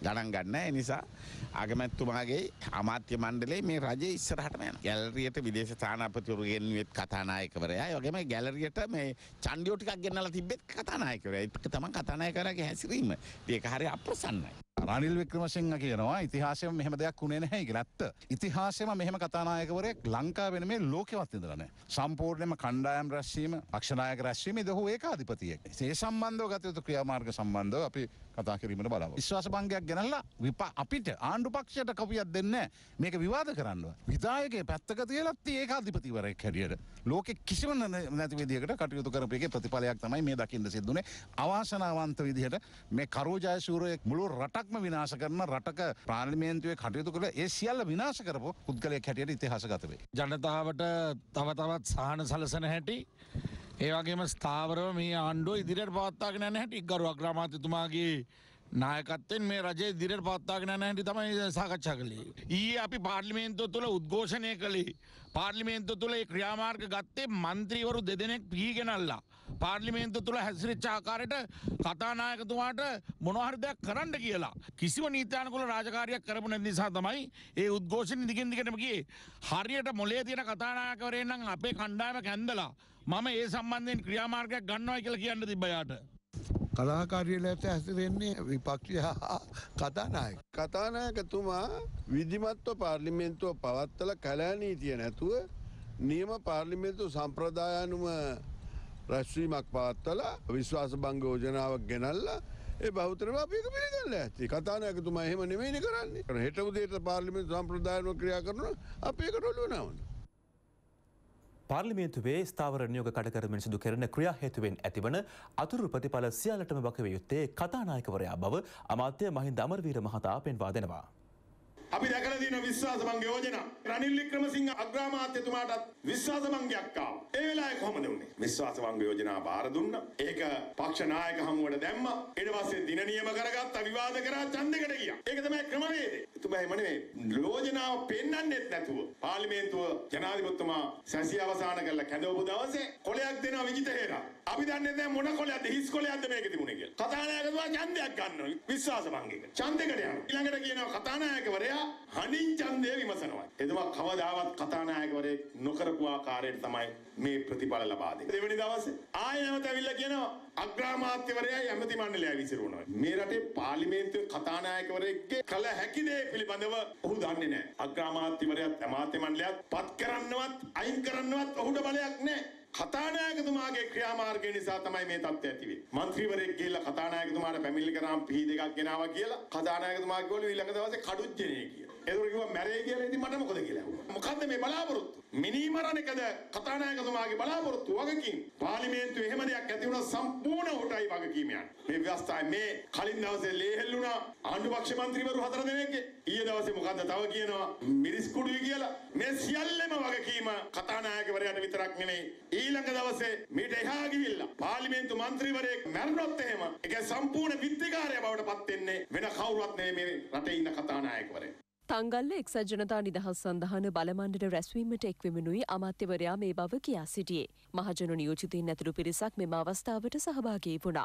ගණන් ගන්න. ඒ නිසා අගමැතිතුමාගේ අමාත්‍ය මණ්ඩලයේ මේ රජයේ ඉස්සරහටම යනවා. ගැලරියට විදේශ තානාපතිවරු ගෙන්නුවෙත් කතානායකවරයා. ඒ වගේම ගැලරියට මේ ඡන්දියෝ ටිකක් ගෙන්නලා තිබ්බෙත් කතානායකවරයා. ඒක තමයි කතානායකවරයාගේ හැසිරීම. ඒක හරිය අප්‍රසන්නයි. රනිල් වික්‍රමසිංහ කියනවා ඉතිහාසයෙම මෙහෙම දෙයක් වුණේ නැහැ කියලා. ඇත්ත. ඉතිහාසයෙම මෙහෙම කතානායකවරයෙක් ලංකාවේ නෙමෙයි ලෝකෙවත් ඉඳලා නැහැ. සම්පූර්ණයෙන්ම කණ්ඩායම් රැස්වීම, අක්ෂනායක රැස්වීම ඉදහු ඒකාධිපතියෙක්. ඒ සම්බන්ධව ගත යුතු ක්‍රියාමාර්ග සම්බන්ධව අපි කතා කිරීමට බලමු. විශ්වාස භංගයක් ගෙනල්ලා අපිට ආණ්ඩු පක්ෂයට කපියක් දෙන්නේ නැහැ. මේක විවාද කරන්න. විධායකයේ පැත්තක තියලත් ඒකාධිපතිවරයෙක් හැටියට ලෝකෙ කිසිම නැති විදිහකට කටයුතු කරපු එකේ ප්‍රතිඵලයක් තමයි මේ දකින්න සිද්ධුනේ. අවාසනාවන්ත විදිහට මේ කරු ජයසූරිය මුළු රටක්ම විනාශ කරන රටක පාර්ලිමේන්තුවේ කටයුතු කළ ඒ සියල්ල විනාශ කරපු පුද්ගලයෙක් හැටියට ඉතිහාසගත වේ. ජනතාවට තව තවත් සහන සලසන හැටි ඒ වගේම ස්ථාවරව මේ ආණ්ඩුව ඉදිරියට පවත්වාගෙන යන හැටි ගරු අග්‍රාමාත්‍යතුමාගේ නායකත්වයෙන් මේ රජය ඉදිරියට පවත්වාගෙන යන හැටි තමයි සාකච්ඡා කළේ. ඊයේ අපි පාර්ලිමේන්තුව තුළ උද්ඝෝෂණය කළේ. පාර්ලිමේන්තුව තුළ ඒ ක්‍රියාමාර්ග ගත්තේ මන්ත්‍රීවරු දෙදෙනෙක් පිළිගෙනල්ලා. පාර්ලිමේන්තුව තුළ හැසිරිච්ච ආකාරයට කතානායකතුමාට මොනවා හරි දෙයක් කරන්න කියලා. කිසිම නීත්‍යානුකූල රාජකාරියක් කරපු නැති නිසා තමයි ඒ උද්ඝෝෂණ දිගින් දිගටම ගියේ. හරියට මොලේ තියෙන කතානායකවරයෙක් නම් අපේ කණ්ඩායම කැන්දලා මම ඒ සම්බන්ධයෙන් ක්‍රියාමාර්ගයක් ගන්නවා කියලා කියන්න තිබ්බා යාට. කලාකාරියලට හැසිරෙන්නේ විපක්ෂය කතානායක. කතානායකතුමා විධිමත්ව පාර්ලිමේන්තුව පවත්වලා කැලෑ නීතිය නැතුව නියම පාර්ලිමේන්තු සම්ප්‍රදායනුම රැස්වීමක් පවත්වලා විශ්වාස භංග යෝජනාවක් ගෙනල්ලා ඒ බහුතරව අපි ඒක පිළිගන්න ඇති. කතානායකතුමා එහෙම නෙමෙයිනේ කරන්නේ. හෙට උදේට පාර්ලිමේන්තු සම්ප්‍රදායනුව ක්‍රියා කරනවා අපි ඒකට ඔළුව නවනවා. පාර්ලිමේන්තුවේ ස්ථාවර නියෝග කඩකරමින් සිදු කරන ක්‍රියා හේතුවෙන් ඇතිවන අතුරු ප්‍රතිඵල සියල්ලටම වකවිය යුත්තේ කතානායකවරයා බව අමාත්‍ය මහින්ද අමරවීර මහතා පෙන්වා දෙනවා. අපි දැකලා තියෙන විශ්වාස භංග යෝජනා රනිල් වික්‍රමසිංහ අග්‍රාමාත්‍යතුමාටත් විශ්වාස භංගයක් ආවා. ඒ වෙලාවේ කොහමද වුනේ? විශ්වාස භංග යෝජනා බාර දුන්නා. ඒක පක්ෂ නායක හමුවට දැම්මා. ඊට පස්සේ දින නියම කරගත්තා, විවාද කරා, ඡන්දයකට ගියා. ඒක තමයි ක්‍රමවේදය. එතුමා එහෙම නෙමෙයි. යෝජනාව පෙන්වන්නෙත් නැතුව පාර්ලිමේන්තුව ජනාධිපතිතුමා සැසිය අවසන් කරලා කැඳවපු දවසේ කොලයක් දෙනවා විජිත හේරා. අපි දන්නේ නැහැ මොන කොලයක්ද හිස් කොලයක්ද මේකේ තිබුණේ කියලා. කතානායකතුමා ඡන්දයක් ගන්නවා විශ්වාස භංගයක. ඡන්දයකට යනවා. ඊළඟට කියනවා කතානායකවරයා හනින් ඡන්දය විමසනවා. එතුමා කවදාවත් කතානායකවරයෙක් නොකරපු ආකාරයට තමයි මේ ප්‍රතිඵල ලබා දෙන්නේ. දෙවෙනි දවසේ ආයෙ නැවත ඇවිල්ලා කියනවා අග්‍රාමාත්‍යවරයා ඇමති මණ්ඩලය විසිරුණා. මේ රටේ පාර්ලිමේන්තුවේ කතානායකවරයෙක්ගේ කල හැකි දේ පිළිබඳව ඔහු දන්නේ නැහැ. අග්‍රාමාත්‍යවරයාත් අමාත්‍ය මණ්ඩලයත් පත් කරන්නවත් අයින් කරන්නවත් ඔහුට බලයක් නැහැ. කතානායකතුමාගේ ක්‍රියාමාර්ගය නිසා තමයි මේ තත්ත්වය ඇති වෙන්නේ. മന്ത്രിවරයෙක් ගිහිල්ලා කතානායකතුමාට පැමිණිලි කරාම පිහි දෙකක් ගෙනාවා කියලා කතානායකතුමා කිව්වලු ඊළඟ දවසේ කඩුච්චනේ කියලා. ඒතකොට කිව්වා මැරෙයි කියලා. ඉතින් මට මොකද කියලා ඇහුවා. මොකද්ද මේ බලාපොරොත්තු? මිනිමරණ එකද කතානායකතුමාගේ බලාපොරොත්තු වගකීම්. පාර්ලිමේන්තුවේ එහෙම දෙයක් ඇති වුණා සම්පූර්ණ උටයි වගකීම යන්නේ. මේ ව්‍යවස්ථාවේ මේ කලින් දවසේ ලේහෙල්ලුණා ආණ්ඩු පක්ෂ മന്ത്രിවරු 4 දෙනෙක්ගේ. ඊයේ දවසේ මොකද්ද තව කියනවා මිරිස් කුඩුයි කියලා. මේ සියල්ලම වගකීම කතානායකවරයාට විතරක් නෙමෙයි. ඊළඟ දවසේ මීට එහා ගිහිල්ලා පාර්ලිමේන්තු මන්ත්‍රීවරයෙක් මැරුණොත් එහෙම ඒක සම්පූර්ණ විත්තිකාරය බවට පත් වෙන්නේ වෙන කවුරුවත් නෙමෙයි මේ රටේ ඉන්න කතානායකවරයෙක්. තංගල්ල එක්සත් ජනතා නිදහස් සඳහන බලමණ්ඩල රැස්වීමට එක්වෙමිනුයි අමාත්‍යවරයා මේ බව කියා සිටියේ. මහජන නියෝජිතයින් ඇතුළු පිරිසක් මෙම අවස්ථාවට සහභාගී වුණා.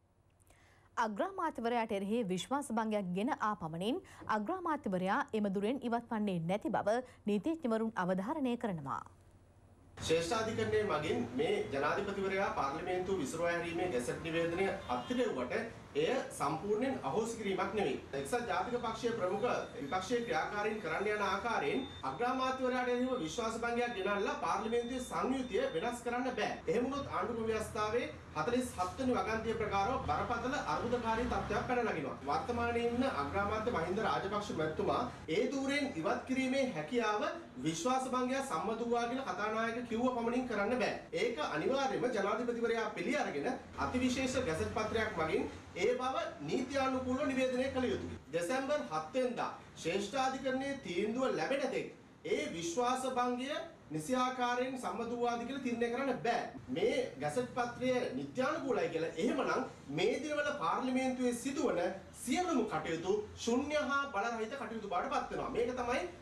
අග්‍රාමාත්‍යවරයාට එරෙහි විශ්වාස භංගයක් ගෙන ආ පමණින් අග්‍රාමාත්‍යවරයා එමදුරෙන් ඉවත් වන්නේ නැති බව නීතිඥවරුන් අවධාරණය කරනවා. ශ්‍රේෂ්ඨාධිකරණය මගින් මේ ජනාධිපතිවරයා පාර්ලිමේන්තුව විසිරුවා හැරීමේ ගැසට් නිවේදනය අත්හිටුවට එය සම්පූර්ණයෙන් අහෝසි කිරීමක් නෙවෙයි. එක්සත් ජාතික පක්ෂයේ ප්‍රමුඛ විපක්ෂයේ ක්‍රියාකාරීන් කරන්න යන ආකාරයෙන් අග්‍රාමාත්‍යවරයාට එරෙහිව විශ්වාස භංගයක් ගෙනල්ලා පාර්ලිමේන්තුවේ සංයුතිය වෙනස් කරන්න බෑ. එහෙම වුණොත් ආණ්ඩුක්‍රම ව්‍යවස්ථාවේ 47 වෙනි වගන්තිය ප්‍රකාරව බරපතල අර්බුදකාරී තත්ත්වයක් පැන නගිනවා. වර්තමානයේ ඉන්න අග්‍රාමාත්‍ය මහින්ද රාජපක්ෂ මැතිතුමා ඒ ධූරයෙන් ඉවත් කිරීමේ හැකියාව විශ්වාස භංගය සම්මත වූවා කියලා කතානායක කිව්ව පමණින් කරන්න බෑ. ඒක අනිවාර්යයෙන්ම ජනාධිපතිවරයා පිළි අරගෙන අතිවිශේෂ ගැසට් පත්‍රයක් මගින් ඒ බව නීත්‍යානුකූලව නිවේදනය කළ යුතුයි. දෙසැම්බර් 7 වෙනිදා ශ්‍රේෂ්ඨාධිකරණයේ තීන්දුව ලැබෙන තෙක් ඒ විශ්වාස භංගය නිසියාකාරයෙන් සම්මත වූවාද කියලා තීරණය කරන්න බෑ. මේ ගැසට් පත්‍රය නිත්‍යානුකූලයි කියලා. එහෙමනම් මේ දිනවල පාර්ලිමේන්තුවේ සිදුවන සියලුම කටයුතු ශුන්‍ය හා බලරහිත කටයුතු බවට පත් වෙනවා. මේක තමයි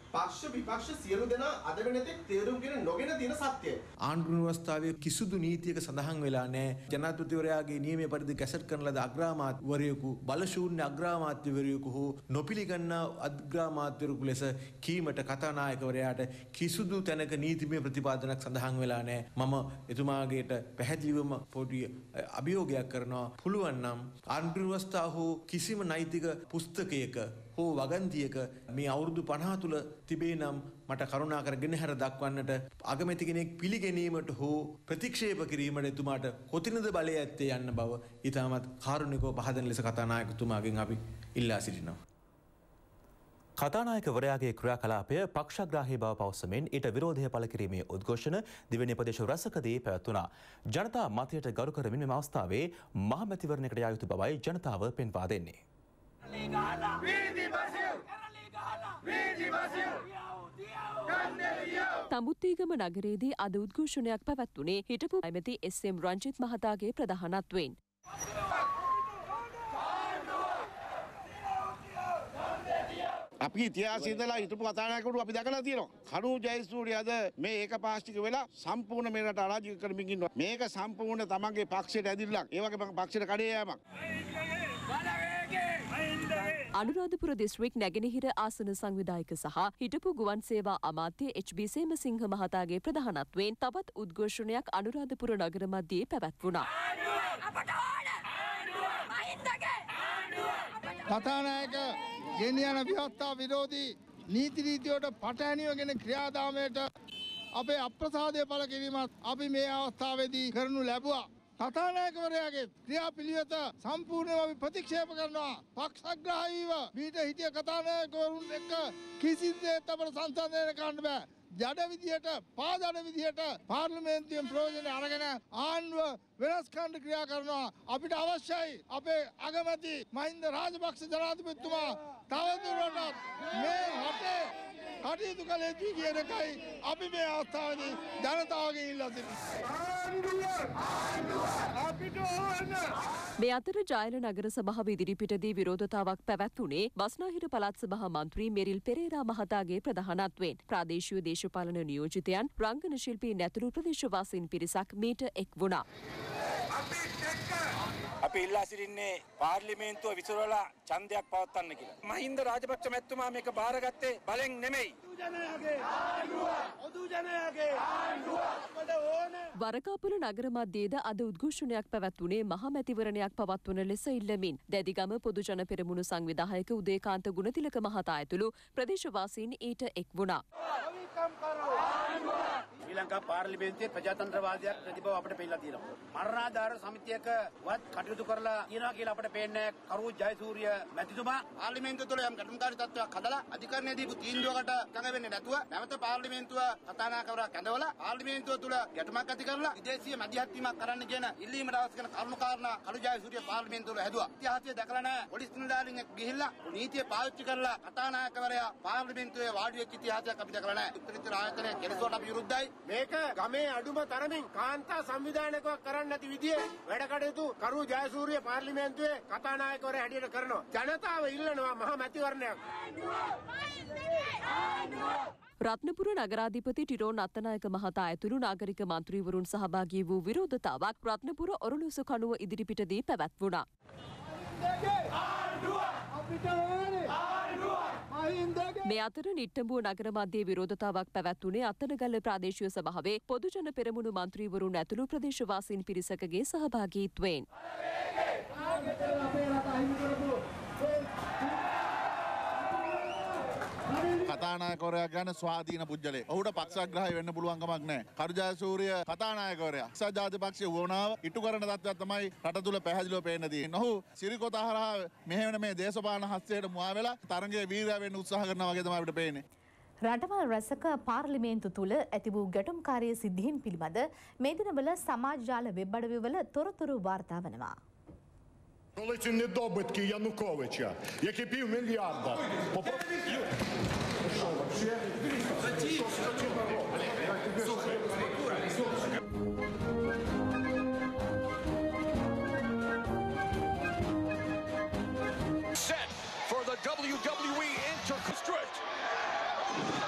පක්ෂ විපක්ෂ සියලු දෙනා අද වෙනතෙක් තේරුම්ගෙන නොගෙන දින සත්‍යය. ආණ්ඩුව ව්‍යවස්ථාවේ කිසිදු නීතියක සඳහන් වෙලා නැහැ. ජනාධිපතිවරයාගේ නියමයේ පරිදි කැසට් කරන ලද අග්‍රාමාත්‍යවරයෙකු බලශූන්‍ය අග්‍රාමාත්‍යවරයෙකු හෝ නොපිළිගන්නා අග්‍රාමාත්‍යවරයෙකු ලෙස කීමට කතානායකවරයාට කිසිදු තැනක නීතිමය ප්‍රතිපාදනයක් සඳහන් වෙලා නැහැ. මම එතුමාගේට පැහැදිලිවම පොඩි අභියෝගයක් කරනවා. පුළුවන් නම් ආණ්ඩුව ව්‍යවස්ථාව හෝ කිසිම නෛතික පුස්තකයක හෝ වගන්තියක මේ අවුරුදු 50 තුල තිබේ නම් මට කරුණාකර ගෙනහැර දක්වන්නට අගමැති කෙනෙක් පිළිගැනීමට හෝ ප්‍රතික්ෂේප කිරීමට එතුමාට කොතිනද බලය ඇත්තේ යන්න බව ඊටමත් කාරුණිකව පහදන ලෙස කතානායකතුමාගෙන් අපි ඉල්ලා සිටිනවා. කතානායකවරයාගේ ක්‍රියාකලාපය පක්ෂග්‍රාහී බව පවසමින් ඊට විරෝධය පළ කිරීමේ උද්ඝෝෂණ දිවයින ප්‍රදේශ රැසකදී පැවැත්වුණා. ජනතා මතයට ගරු කරමින් මෙම අවස්ථාවේ මහමැතිවරණයකට යා යුතු බවයි ජනතාව පෙන්වා දෙන්නේ. තඹුත්තීගම නගරයේදී අද උද්ඝෝෂණයක් පැවැත්වුණේ හිටපු ඇමති එස්.එම්. රංජිත් මහතාගේ ප්‍රධානත්වයෙන්. අපි ඉතිහාසයේ ඉඳලා හිටපු කතානායකවරු අපි දැකලා තියෙනවා. කරු ජයසූරිය අද මේ ඒකපාක්ෂික වෙලා සම්පූර්ණ මේ රට අරාජික කරමින් ඉන්නවා. මේක සම්පූර්ණ තමන්ගේ පක්ෂයට ඇදිරිලක්. ඒ වගේම පක්ෂයට කඩේ යෑමක්. අනුරාධපුර දිස්ත්‍රික් නැගෙනහිර ආසන සංවිධායක සහ හිටපු ගුවන් සේවා අමාත්‍ය එච්.බී. සේමසිංහ මහතාගේ ප්‍රධානත්වයෙන් තවත් උද්ඝෝෂණයක් අනුරාධපුර නගර මැදයේ පැවැත්වුණා. කතානායක ගෙනියන ව්‍යවස්ථා විරෝධී නීති රීතිවලට පටහැනිවගෙන ක්‍රියාදාමයට අපේ අප්‍රසාදය පළ කිරීමත් අපි මේ අවස්ථාවේදී කරනු ලැබුවා. කතානායකවරයාගේ ක්‍රියාපිළිවෙත සම්පූර්ණයෙන්ම අපි ප්‍රතික්ෂේප කරනවා. පක්ෂග්‍රාහීව මීට හිටිය කතානායකවරුන් එක්ක කිසිසේත් අපට සංසන්දනය කරන්න බෑ. ජඩ විදියට පාදඩ විදියට පාර්ලිමේන්තුවෙන් ප්‍රයෝජන අරගෙන ආණ්ඩුව වෙනස් කරන්න ක්‍රියා කරනවා. අපිට අවශ්‍යයි අපේ අගමැති මහින්ද රාජපක්ෂ ජනාධිපතිතුමා තවදුරටත් මේ රටේ කටයුතු කළ යුතුයි කියන එකයි අපි මේ අවස්ථාවේදී ජනතාවගෙන් ඉල්ලා සිටිනවා. මේ අතර ජයල නගර සභාව ඉදිරිපිටදී විරෝධතාවක් පැවැත්වුණේ බස්නාහිර පළාත් සභා මන්ත්‍රී මෙරිල් පෙරේරා මහතාගේ ප්‍රධානත්වයෙන්. ප්‍රාදේශීය දේශපාලන නියෝජිතයන් රංගන ශිල්පීන් ඇතුළු ප්‍රදේශවාසීන් පිරිසක් මීට එක් වුණා. අපි ඉල්ලා සිටින්නේ පාර්ලිමේන්තුව විසිරවලා ඡන්දයක් පවත්වන්න කියලා. මහින්ද රාජපක්ෂ මැතිතුමා මේක බාරගත්තේ බලෙන් නෙමෙයි. වරකාපොල නගර මැදයේද අද උද්ඝෝෂණයක් පැවැත්වුණේ මහමැතිවරණයක් පවත්වන ලෙස ඉල්ලමින්. දැදිගම පොදුජන පෙරමුණු සංවිධායක උදේකාන්ත ගුණතිලක මහතා ඇතුළු ප්‍රදේශවාසීන් ඊට එක් වුණා. ශ්‍රී ලංකා පාර්ලිමේන්තුවේ ප්‍රජාතන්ත්‍රවාදයක් ප්‍රතිබව අපිට පෙන්නලා තියෙනවා. මරණාධාර සමිතියක වත් කටයුතු කරලා තියෙනවා කියලා අපිට පේන්නේ කරු ජයසූරිය මැතිතුමා පාර්ලිමේන්තුව තුළ යම් ගැටුම්කාරී තත්ත්වයක් හදලා අධිකරණයේ දීපු තීන්දුවකට කඟ වෙන්නේ නැතුව නැවත පාර්ලිමේන්තුව කතානායකවරයා කැඳවලා පාර්ලිමේන්තුව තුළ ගැටුමක් ඇති කරලා විදේශීය මැදිහත් වීමක් කරන්න කියන ඉල්ලීමට අවශ්‍ය කරන කරුණු කාරණා කරු ජයසූරිය පාර්ලිමේන්තුව තුළ හැදුවා. ඉතිහාසය දැකලා නැහැ. පොලිස් නිලධාරීන් ගිහිල්ලා නීතිය පාවිච්චි කරලා කතානායකවරයා පාර්ලිමේන්තුවේ වාඩි වෙච්ච ඉතිහාසයක් අපි දැකලා නැහැ. උත්තරීතර ආයතනය කෙලෙසුවට අපි විරුද්ධයි. මේක ගමේ අඩුම තරමින් කාන්තා සංවිධානයක් කරන්න නැති විදිහේ වැඩ කටයුතු කරු ජයසූරිය පාර්ලිමේන්තුවේ කතානායකවරයා හැටියට කරනවා. ජනතාව ඉල්ලනවා මහා මැතිවරණයක්. රත්නපුර නගරාධිපති ටිරෝන් අත්තනායක මහතා ඇතුළු නාගරික මන්ත්‍රීවරුන් සහභාගී වූ විරෝධතාවක් රත්නපුර ඔරලෝසු කනුව ඉදිරිපිටදී පැවැත්වුණා. මේ අතර නිට්ටඹුව නගර මැදයේ විරෝධතාවක් පැවැත්වුණේ අත්තනගල්ල ප්‍රාදේශීය සභාවේ පොදුජන පෙරමුණු මන්ත්‍රීවරුන් ඇතුළු ප්‍රදේශවාසීන් පිරිසකගේ සහභාගීත්වයෙන්. කතානායකවරයා ගැන ස්වාධීන පුද්ගලයෙක්. ඔහුට පක්ෂග්‍රාහී වෙන්න පුළුවන් කමක් නැහැ. කරු ජයසූරිය කතානායකවරයා එක්සත් ජාතිපක්ෂයේ වුණාව ඉටු කරන තත්ත්වයක් තමයි රට තුල පැහැදිලිව පේන්න තියෙන්නේ. ඔහු සිරිකොත හරහා මෙහෙවන මේ දේශපාලන හස්තයට මුවා වෙලා තරඟයේ වීරයා වෙන්න උත්සාහ කරනවා වගේ තමයි අපිට පේන්නේ. රටවල් රැසක පාර්ලිමේන්තු තුළ ඇති වූ ගැටුම්කාරී සිද්ධීන් පිළිබඳ මේ දිනවල සමාජ ජාල වෙබ් අඩවිවල තොරතුරු වාර්තා වනවා. Ці недобитки Януковича, які півмільярда. Set for the WWE Interconstrict.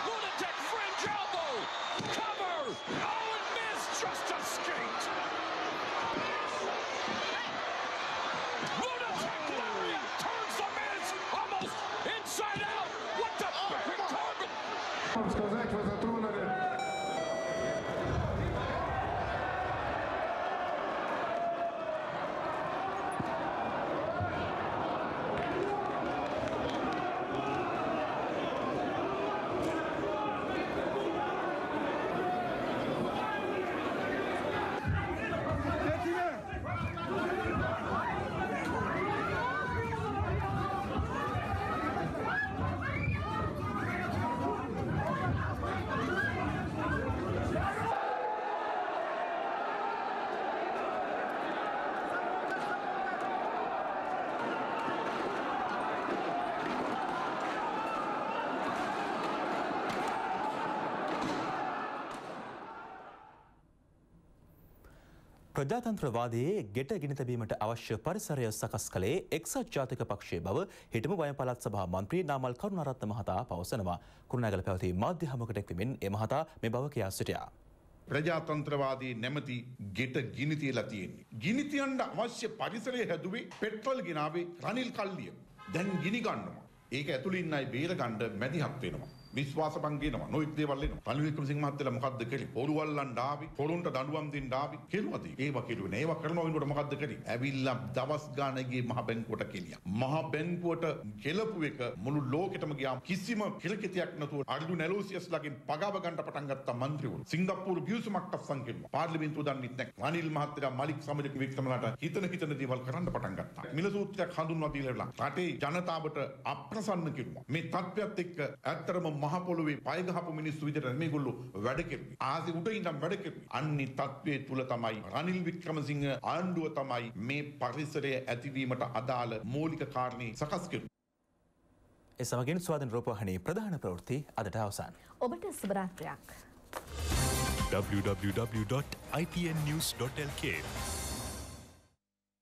ප්‍රජාතන්ත්‍රවාදයේ ගෙට ගෙන තැබීමට අවශ්‍ය පරිසරය සකස් කළේ එක්සත් ජාතික පක්ෂයේ බව හිටපු වයම් පළාත් සභා මන්ත්‍රී නාමල් කරුණාරත්න මහතා පවසනවා. කුරුණෑගල පැවති මාධ්‍ය හමුවකට එක්වමින් ඒ මහතා මේ බව කියා සිටියා. ප්‍රජාතන්ත්‍රවාදී නැමැති ගෙට ගිනි තියලා තියෙන්නේ. ගිනි තියන්න අවශ්‍ය පරිසරය හැදුවේ පෙට්‍රල් ගෙනාවේ රනිල් කල්ලිය. දැන් ගිනි ගන්නවා. ඒක ඇතුළේ ඉන්න අය බේර ගන්න මැදිහත් වෙනවා. විශ්වාස බංගේනවා. නොයෙක් දේවල් එනවා. රනිල් වික්‍රමසිංහ මහත්තයලා මොකද්ද කළේ? පොරුවල්ලන් ඩාවි, පොරුන්ට දඬුවම් දෙන්න ඩාවි කෙරුවද? ඒවා කෙරුවේ නෑ. ඒවා කරනවා වෙනකොට මොකද්ද කරේ? ඇවිල්ලා දවස් ගානකගේ මහ බැංකුවට කෙලියා. මහ බැංකුවට කෙලපු එක මුළු ලෝකෙටම ගියා. කිසිම කිලකිතයක් නැතුව අඩු නැලෝසියස්ලාගෙන් පගාව ගන්න පටන් ගත්තා මන්ත්‍රීවරු. සිංගප්පූරු බියුසුමක් අත්සන් කෙරුවා. පාර්ලිමේන්තුව දන්නෙත් නැහැ. රනිල් මහත්තයා මලික් සමරක වික්‍රමලාට හිතන දේවල් කරන්න පටන් ගත්තා. මිල සූත්‍රයක් හඳුන්වා දීලා රටේ ජනතාවට අප්‍රසන්න කෙරුවා. මේ තත්ත්වයට එක්ක ඇත්තටම මහ පොළොවේ පය ගහපු මිනිස්සු විදිහට මේගොල්ලෝ වැඩ කෙරුවේ. ආසි උඩ ඉඳන් වැඩ කෙරුවේ. අන්නේ තත්ත්වයේ තුල තමයි රනිල් වික්‍රමසිංහ ආණ්ඩුව තමයි මේ පරිසරය ඇතිවීමට අදාළ මූලික කාරණේ සකස් කෙරුවේ. ඒ සමගින් ස්වාධීන රූපවාහිනී ප්‍රධාන ප්‍රවෘත්ති අදට අවසන්. ඔබට සුබ රාත්‍රියක්. www.itnnews.lk